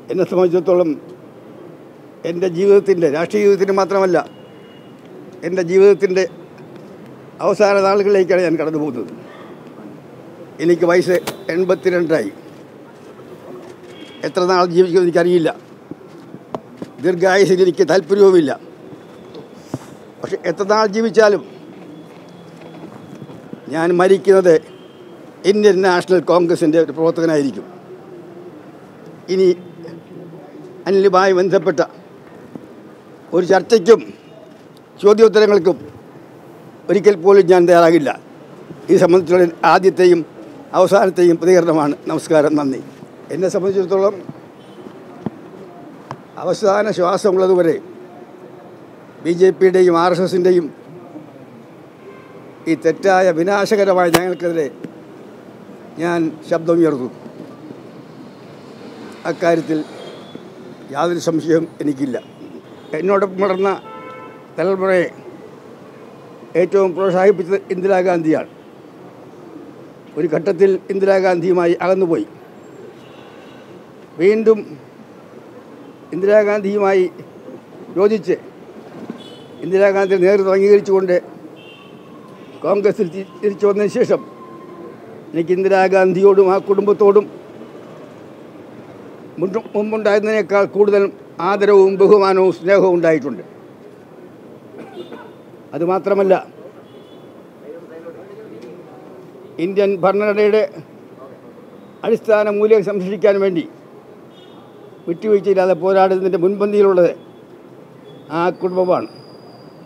എന്നെ സംബന്ധിച്ചിടത്തോളം എൻ്റെ ജീവിതത്തിൻ്റെ രാഷ്ട്രീയ ജീവിതത്തിന് മാത്രമല്ല എൻ്റെ ജീവിതത്തിൻ്റെ അവസാന നാളുകളിലേക്കാണ് ഞാൻ കടന്നു പോകുന്നത്. എനിക്ക് വയസ്സ് 82ആയി. എത്ര നാൾ ജീവിക്കുമെന്ന് എനിക്കറിയില്ല. ദീർഘായുസിന് എനിക്ക് താല്പര്യവുമില്ല. പക്ഷെ എത്ര നാൾ ജീവിച്ചാലും ഞാൻ മരിക്കുന്നത് ഇന്ത്യൻ നാഷണൽ കോൺഗ്രസിൻ്റെ ഒരു പ്രവർത്തകനായിരിക്കും. ഇനി അനിലുമായി ബന്ധപ്പെട്ട ഒരു ചർച്ചയ്ക്കും ചോദ്യോത്തരങ്ങൾക്കും ഒരിക്കൽ പോലും ഞാൻ തയ്യാറാകില്ല. ഇത് സംബന്ധിച്ചുള്ള ആദ്യത്തെയും അവസാനത്തെയും പ്രതികരണമാണ്. നമസ്കാരം, നന്ദി. എന്നെ സംബന്ധിച്ചിടത്തോളം അവസാന ശ്വാസമുള്ളതുവരെ BJPയുടെയും RSSൻ്റെയും ഈ തെറ്റായ വിനാശകരമായ ഞങ്ങൾക്കെതിരെ ഞാൻ ശബ്ദമുയർത്തും. അക്കാര്യത്തിൽ യാതൊരു സംശയവും എനിക്കില്ല. എന്നോടൊപ്പം വളർന്ന തലമുറയെ ഏറ്റവും പ്രോത്സാഹിപ്പിച്ചത് ഇന്ദിരാഗാന്ധിയാണ്. ഒരു ഘട്ടത്തിൽ ഇന്ദിരാഗാന്ധിയുമായി അകന്നുപോയി. വീണ്ടും ഇന്ദിരാഗാന്ധിയുമായി യോജിച്ച് ഇന്ദിരാഗാന്ധി നേതൃത്വം അംഗീകരിച്ചുകൊണ്ട് കോൺഗ്രസിൽ തിരിച്ചു വന്നതിന് ശേഷം എനിക്ക് ഇന്ദിരാഗാന്ധിയോടും ആ കുടുംബത്തോടും മുമ്പുണ്ടായിരുന്നതിനേക്കാൾ കൂടുതൽ ആദരവും ബഹുമാനവും സ്നേഹവും ഉണ്ടായിട്ടുണ്ട്. അതുമാത്രമല്ല, ഇന്ത്യൻ ഭരണഘടനയുടെ അടിസ്ഥാന മൂല്യം സംരക്ഷിക്കാൻ വേണ്ടി വിട്ടുവീഴ്ചയില്ലാതെ പോരാടുന്നതിൻ്റെ മുൻപന്തിയിലുള്ളത് ആ കുടുംബമാണ്.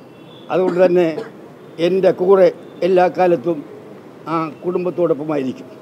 അതുകൊണ്ട് തന്നെ എൻ്റെ കൂടെ എല്ലാ കാലത്തും ആ കുടുംബത്തോടൊപ്പമായിരിക്കും.